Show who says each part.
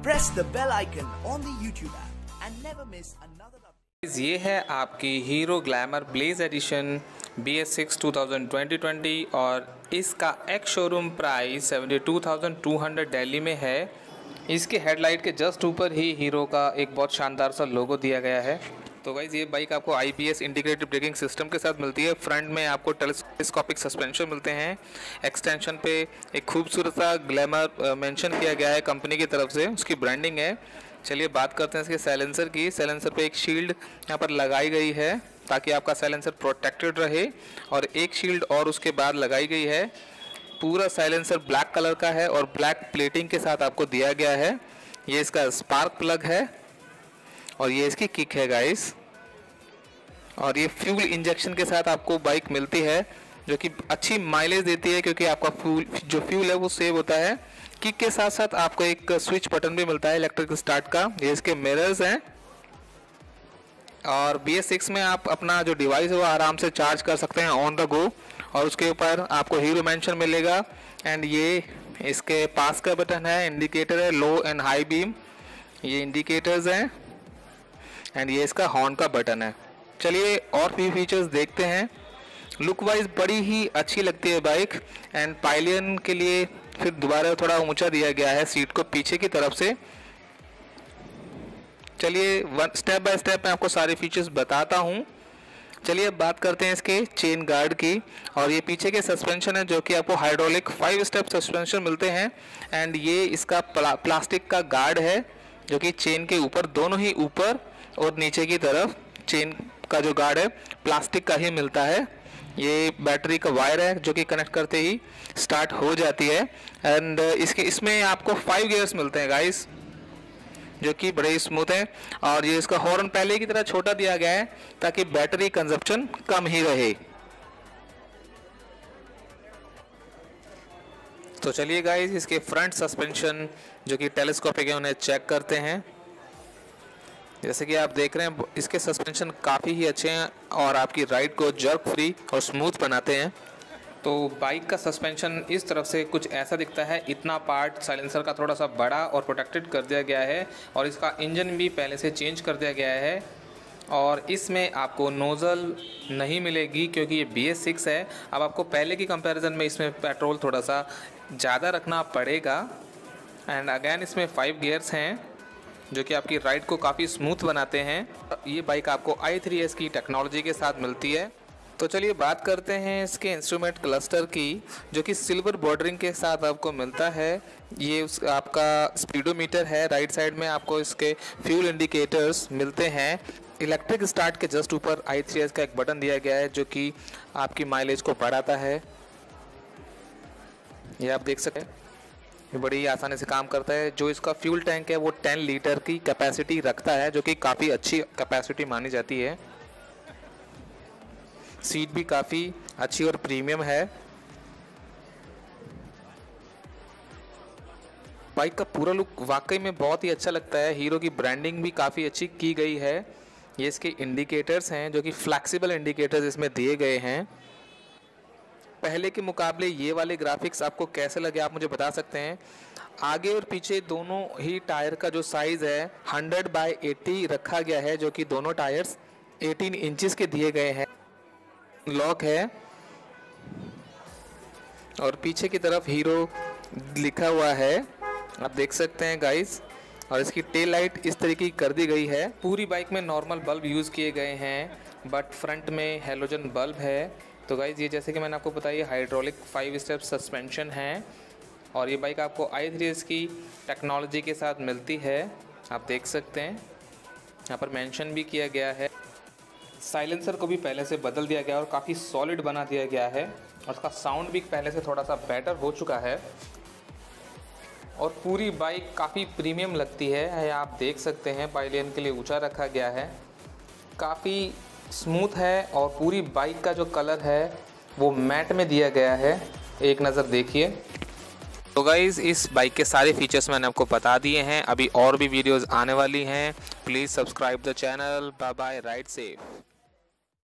Speaker 1: press the bell icon on the YouTube app and never miss another update.
Speaker 2: ये है आपकी hero glamour Blaze addition BS6 2020 और इसका ex showroom price 72,200 Delhi में है। इसके हेडलाइट के जस्ट ऊपर ही हीरो का एक बहुत शानदार सा लोगो दिया गया है। तो गाइज़ ये बाइक आपको IPS इंटीग्रेटेड ब्रेकिंग सिस्टम के साथ मिलती है। फ्रंट में आपको टेलीस्कोपिक सस्पेंशन मिलते हैं। एक्सटेंशन पे एक खूबसूरत सा ग्लैमर मेंशन किया गया है कंपनी की तरफ से, उसकी ब्रांडिंग है। चलिए बात करते हैं इसके साइलेंसर की। साइलेंसर पे एक शील्ड यहाँ पर लगाई गई है ताकि आपका साइलेंसर प्रोटेक्टेड रहे, और एक शील्ड और उसके बाद लगाई गई है। पूरा साइलेंसर ब्लैक कलर का है और ब्लैक प्लेटिंग के साथ आपको दिया गया है। ये इसका स्पार्क प्लग है और ये इसकी किक है गाइस। और ये फ्यूल इंजेक्शन के साथ आपको बाइक मिलती है जो कि अच्छी माइलेज देती है क्योंकि आपका फ्यूल है वो सेव होता है। किक के साथ साथ आपको एक स्विच बटन भी मिलता है इलेक्ट्रिक स्टार्ट का। ये इसके मिरर्स हैं और BS6 में आप अपना जो डिवाइस है वो आराम से चार्ज कर सकते हैं ऑन द गो। और उसके ऊपर आपको हीरो मेंशन मिलेगा एंड ये इसके पास का बटन है, इंडिकेटर है लो एंड हाई बीम, ये इंडिकेटर्स हैं एंड ये इसका हॉर्न का बटन है। चलिए और भी फीचर्स देखते हैं। लुक वाइज बड़ी ही अच्छी लगती है बाइक एंड पाइलियन के लिए फिर दोबारा थोड़ा ऊंचा दिया गया है सीट को पीछे की तरफ से। चलिए स्टेप बाय स्टेप मैं आपको सारे फीचर्स बताता हूँ। चलिए अब बात करते हैं इसके चेन गार्ड की। और ये पीछे के सस्पेंशन है जो कि आपको हाइड्रोलिक 5 स्टेप सस्पेंशन मिलते हैं एंड ये इसका प्लास्टिक का गार्ड है जो कि चेन के ऊपर, दोनों ही ऊपर और नीचे की तरफ चेन का जो गार्ड है प्लास्टिक का ही मिलता है। ये बैटरी का वायर है जो कि कनेक्ट करते ही स्टार्ट हो जाती है एंड इसमें आपको 5 गियर्स मिलते हैं गाइस जो कि बड़े स्मूथ हैं। और ये इसका हॉर्न पहले की तरह छोटा दिया गया है ताकि बैटरी कंजप्शन कम ही रहे। तो चलिए गाइस इसके फ्रंट सस्पेंशन जो कि टेलीस्कोपिक है उन्हें चेक करते हैं। जैसे कि आप देख रहे हैं इसके सस्पेंशन काफ़ी ही अच्छे हैं और आपकी राइड को जर्क फ्री और स्मूथ बनाते हैं। तो बाइक का सस्पेंशन इस तरफ से कुछ ऐसा दिखता है। इतना पार्ट साइलेंसर का थोड़ा सा बड़ा और प्रोटेक्टेड कर दिया गया है और इसका इंजन भी पहले से चेंज कर दिया गया है। और इसमें आपको नोज़ल नहीं मिलेगी क्योंकि ये BS6 है। अब आपको पहले की कंपैरिजन में इसमें पेट्रोल थोड़ा सा ज़्यादा रखना पड़ेगा एंड अगेन इसमें 5 गियर्स हैं जो कि आपकी राइड को काफ़ी स्मूथ बनाते हैं। ये बाइक आपको i3S की टेक्नोलॉजी के साथ मिलती है। तो चलिए बात करते हैं इसके इंस्ट्रूमेंट क्लस्टर की जो कि सिल्वर बॉर्डरिंग के साथ आपको मिलता है। ये आपका स्पीडोमीटर है। राइट साइड में आपको इसके फ्यूल इंडिकेटर्स मिलते हैं। इलेक्ट्रिक स्टार्ट के जस्ट ऊपर i3S का एक बटन दिया गया है जो कि आपकी माइलेज को बढ़ाता है। ये आप देख सकते हैं, ये बड़ी आसानी से काम करता है। जो इसका फ्यूल टैंक है वो 10 लीटर की कैपेसिटी रखता है जो कि काफ़ी अच्छी कैपेसिटी मानी जाती है। सीट भी काफ़ी अच्छी और प्रीमियम है। बाइक का पूरा लुक वाकई में बहुत ही अच्छा लगता है। हीरो की ब्रांडिंग भी काफ़ी अच्छी की गई है। ये इसके इंडिकेटर्स हैं जो कि फ्लैक्सिबल इंडिकेटर्स इसमें दिए गए हैं। पहले के मुकाबले ये वाले ग्राफिक्स आपको कैसे लगे आप मुझे बता सकते हैं। आगे और पीछे दोनों ही टायर का जो साइज़ है 100/80 रखा गया है जो कि दोनों टायर्स 18 इंचेस के दिए गए हैं। लॉक है और पीछे की तरफ हीरो लिखा हुआ है, आप देख सकते हैं गाइस। और इसकी टेल लाइट इस तरीके की कर दी गई है। पूरी बाइक में नॉर्मल बल्ब यूज़ किए गए हैं बट फ्रंट में हेलोजन बल्ब है। तो गाइस ये जैसे कि मैंने आपको बताया हाइड्रोलिक 5 स्टेप सस्पेंशन है और ये बाइक आपको i3S की टेक्नोलॉजी के साथ मिलती है। आप देख सकते हैं यहाँ पर मेंशन भी किया गया है। साइलेंसर को भी पहले से बदल दिया गया और काफ़ी सॉलिड बना दिया गया है और उसका साउंड भी पहले से थोड़ा सा बेटर हो चुका है और पूरी बाइक काफ़ी प्रीमियम लगती है। आप देख सकते हैं पाइलियन के लिए ऊंचा रखा गया है, काफ़ी स्मूथ है और पूरी बाइक का जो कलर है वो मैट में दिया गया है। एक नज़र देखिए। तो गाइज़ इस बाइक के सारे फीचर्स मैंने आपको बता दिए हैं। अभी और भी वीडियोस आने वाली हैं। Please subscribe the channel. Bye bye, ride safe.